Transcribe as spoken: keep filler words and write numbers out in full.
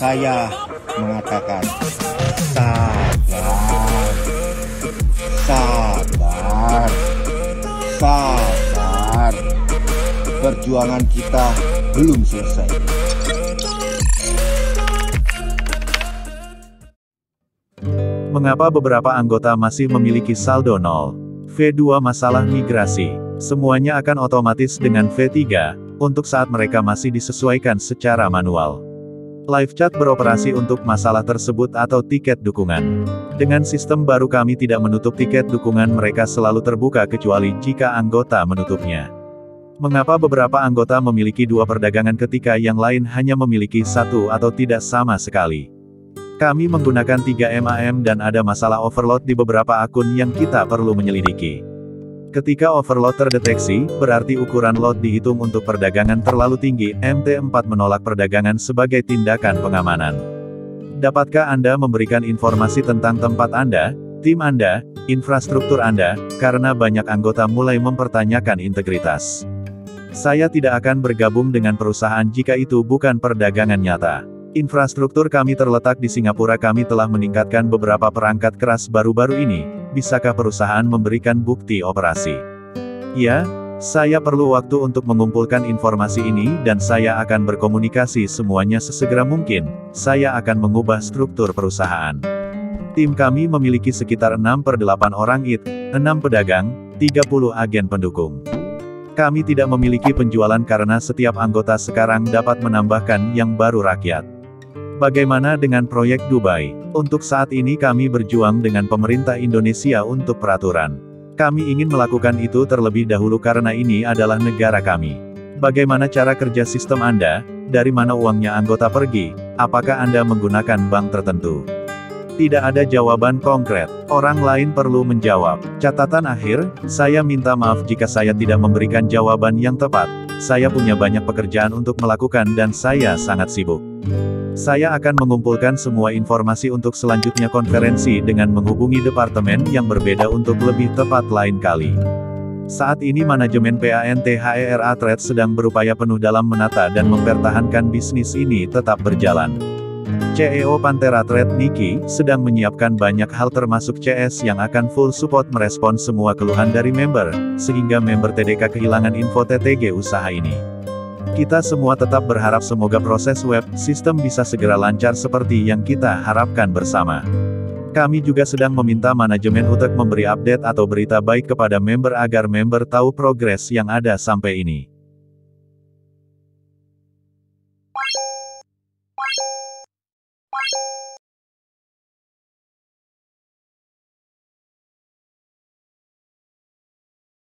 Saya mengatakan sabar, sabar, sabar. Perjuangan kita belum selesai. Mengapa beberapa anggota masih memiliki saldo nol? V dua Masalah migrasi. Semuanya akan otomatis dengan V tiga, untuk saat mereka masih disesuaikan secara manual. Live chat beroperasi untuk masalah tersebut atau tiket dukungan. Dengan sistem baru kami tidak menutup tiket dukungan mereka selalu terbuka kecuali jika anggota menutupnya. Mengapa beberapa anggota memiliki dua perdagangan ketika yang lain hanya memiliki satu atau tidak sama sekali? Kami menggunakan tiga M A M dan ada masalah overload di beberapa akun yang kita perlu menyelidiki. Ketika overload terdeteksi, berarti ukuran lot dihitung untuk perdagangan terlalu tinggi, M T empat menolak perdagangan sebagai tindakan pengamanan. Dapatkah Anda memberikan informasi tentang tempat Anda, tim Anda, infrastruktur Anda, karena banyak anggota mulai mempertanyakan integritas. Saya tidak akan bergabung dengan perusahaan jika itu bukan perdagangan nyata. Infrastruktur kami terletak di Singapura. Kami telah meningkatkan beberapa perangkat keras baru-baru ini. Bisakah perusahaan memberikan bukti operasi? Ya, saya perlu waktu untuk mengumpulkan informasi ini dan saya akan berkomunikasi semuanya sesegera mungkin. Saya akan mengubah struktur perusahaan. Tim kami memiliki sekitar enam per delapan orang I T, enam pedagang, tiga puluh agen pendukung. Kami tidak memiliki penjualan karena setiap anggota sekarang dapat menambahkan yang baru rakyat. Bagaimana dengan proyek Dubai? Untuk saat ini kami berjuang dengan pemerintah Indonesia untuk peraturan. Kami ingin melakukan itu terlebih dahulu karena ini adalah negara kami. Bagaimana cara kerja sistem Anda? Dari mana uangnya anggota pergi? Apakah Anda menggunakan bank tertentu? Tidak ada jawaban konkret. Orang lain perlu menjawab. Catatan akhir, saya minta maaf jika saya tidak memberikan jawaban yang tepat. Saya punya banyak pekerjaan untuk melakukan dan saya sangat sibuk. Saya akan mengumpulkan semua informasi untuk selanjutnya konferensi dengan menghubungi departemen yang berbeda untuk lebih tepat lain kali. Saat ini manajemen Panthera Trade sedang berupaya penuh dalam menata dan mempertahankan bisnis ini tetap berjalan. C E O Panthera Trade Niki sedang menyiapkan banyak hal termasuk C S yang akan full support merespon semua keluhan dari member, sehingga member T D K kehilangan info T T G usaha ini. Kita semua tetap berharap semoga proses web sistem bisa segera lancar seperti yang kita harapkan bersama. Kami juga sedang meminta manajemen untuk memberi update atau berita baik kepada member agar member tahu progres yang ada sampai ini.